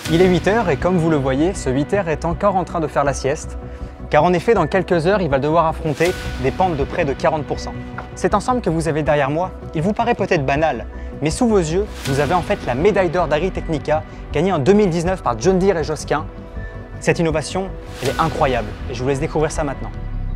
Il est 8 h et comme vous le voyez, ce 8 h est encore en train de faire la sieste. Car en effet, dans quelques heures, il va devoir affronter des pentes de près de 40%. Cet ensemble que vous avez derrière moi, il vous paraît peut-être banal, mais sous vos yeux, vous avez en fait la médaille d'or d'Agritechnica, gagnée en 2019 par John Deere et Josquin. Cette innovation, elle est incroyable et je vous laisse découvrir ça maintenant.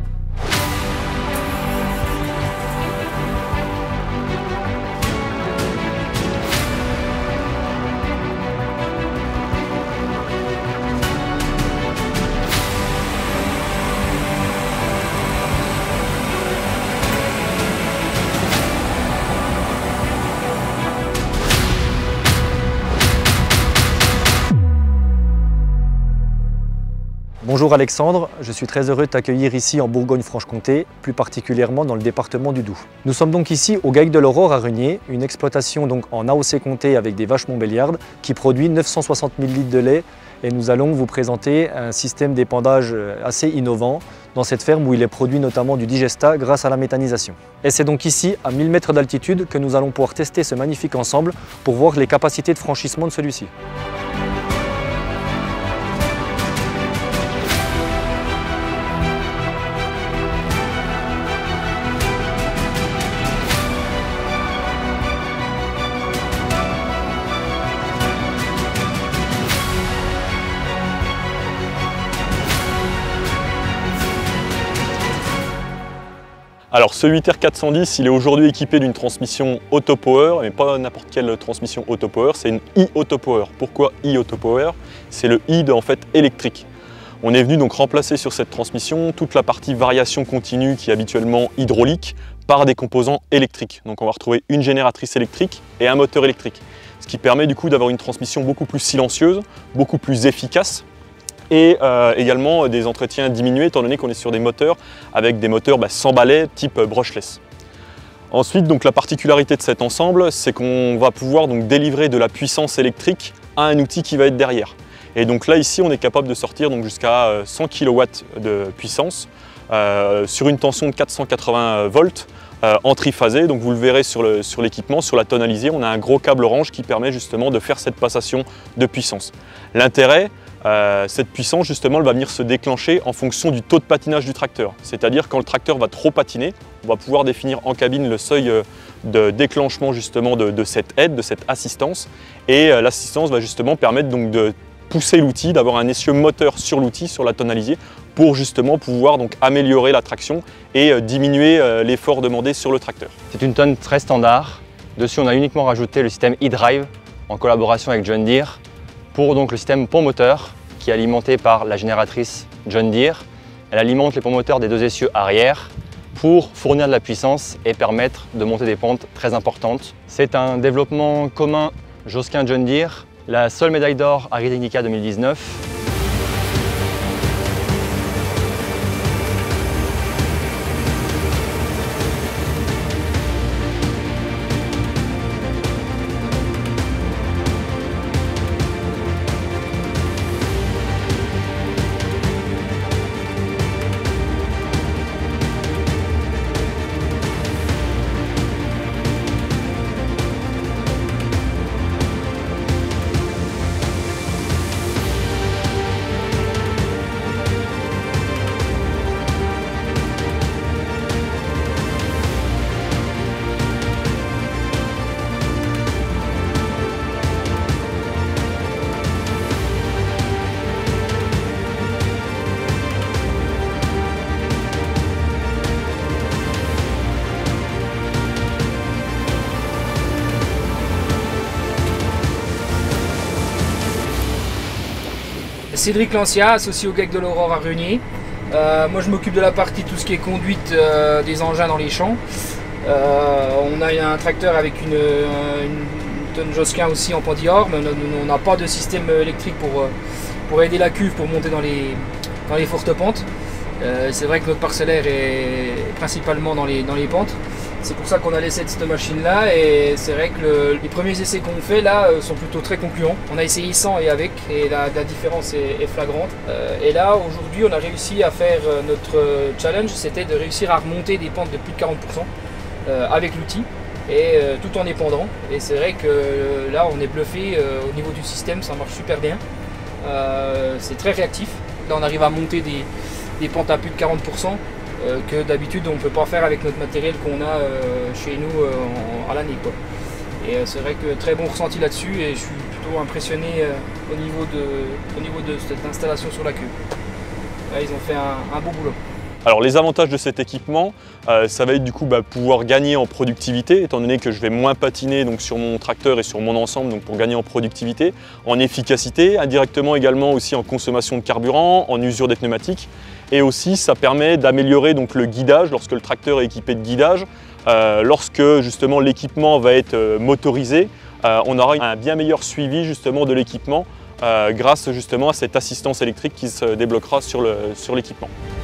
Bonjour Alexandre, je suis très heureux de t'accueillir ici en Bourgogne-Franche-Comté, plus particulièrement dans le département du Doubs. Nous sommes donc ici au GAEC de l'Aurore à Renier, une exploitation donc en AOC comté avec des vaches montbéliardes qui produit 960 000 litres de lait et nous allons vous présenter un système d'épandage assez innovant dans cette ferme où il est produit notamment du digesta grâce à la méthanisation. Et c'est donc ici à 1000 mètres d'altitude que nous allons pouvoir tester ce magnifique ensemble pour voir les capacités de franchissement de celui-ci. Alors ce 8R 410, il est aujourd'hui équipé d'une transmission Autopower, mais pas n'importe quelle transmission Autopower, c'est une e-Autopower. Pourquoi e-Autopower? C'est le i de en fait électrique. On est venu donc remplacer sur cette transmission toute la partie variation continue qui est habituellement hydraulique par des composants électriques. Donc on va retrouver une génératrice électrique et un moteur électrique. Ce qui permet du coup d'avoir une transmission beaucoup plus silencieuse, beaucoup plus efficace. Et également des entretiens diminués étant donné qu'on est sur des moteurs avec des moteurs sans balai type brushless. Ensuite, donc, la particularité de cet ensemble, c'est qu'on va pouvoir donc délivrer de la puissance électrique à un outil qui va être derrière. Et donc là ici on est capable de sortir jusqu'à 100 kW de puissance sur une tension de 480 volts en triphasé. Donc vous le verrez sur l'équipement, sur la tonalisée, on a un gros câble orange qui permet justement de faire cette passation de puissance. L'intérêt, cette puissance justement elle va venir se déclencher en fonction du taux de patinage du tracteur. C'est-à-dire quand le tracteur va trop patiner, on va pouvoir définir en cabine le seuil de déclenchement justement de cette aide, de cette assistance. Et l'assistance va justement permettre donc de pousser l'outil, d'avoir un essieu moteur sur l'outil, sur la tonalisée, pour justement pouvoir donc améliorer la traction et diminuer l'effort demandé sur le tracteur. C'est une tonne très standard. Dessus on a uniquement rajouté le système e-drive en collaboration avec John Deere pour donc le système pont moteur qui est alimenté par la génératrice John Deere. Elle alimente les ponts moteurs des deux essieux arrière pour fournir de la puissance et permettre de monter des pentes très importantes. C'est un développement commun Josquin John Deere, la seule médaille d'or Agritechnica 2019. Cédric Lancia, associé au GAEC de l'Aurore à Renier. Moi je m'occupe de la partie tout ce qui est conduite des engins dans les champs. On a un tracteur avec une tonne Josquin aussi en Pandior, mais on n'a pas de système électrique pour aider la cuve pour monter dans les fortes pentes. C'est vrai que notre parcellaire est principalement dans les pentes. C'est pour ça qu'on a laissé cette machine-là et c'est vrai que les premiers essais qu'on fait là sont plutôt très concluants. On a essayé sans et avec et la différence est flagrante. Et là aujourd'hui on a réussi à faire notre challenge, c'était de réussir à remonter des pentes de plus de 40% avec l'outil et tout en épandant. Et c'est vrai que là on est bluffé au niveau du système, ça marche super bien. c'est très réactif. Là on arrive à monter des pentes à plus de 40%, que d'habitude on ne peut pas faire avec notre matériel qu'on a chez nous à l'année, quoi. Et c'est vrai que très bon ressenti là-dessus, et je suis plutôt impressionné au niveau de cette installation sur la queue. Là, ils ont fait un beau boulot. Alors les avantages de cet équipement, ça va être du coup pouvoir gagner en productivité, étant donné que je vais moins patiner donc, sur mon tracteur et sur mon ensemble, donc pour gagner en productivité, en efficacité, indirectement également aussi en consommation de carburant, en usure des pneumatiques. Et aussi ça permet d'améliorer donc le guidage lorsque le tracteur est équipé de guidage. Lorsque justement l'équipement va être motorisé, on aura un bien meilleur suivi justement de l'équipement grâce justement à cette assistance électrique qui se débloquera sur l'équipement.